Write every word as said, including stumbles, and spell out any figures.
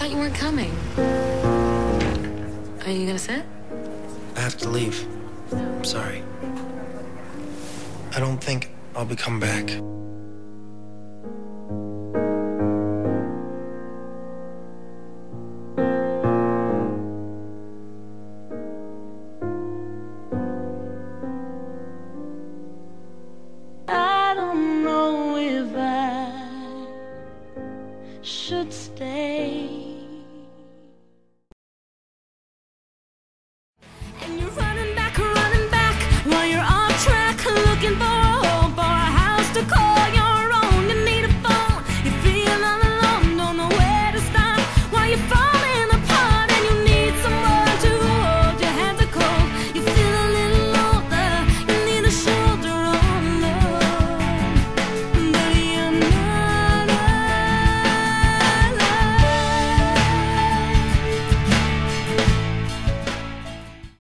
thought you weren't coming. Are you gonna sit? I have to leave. I'm sorry. I don't think I'll be coming back. I don't know if I should stay.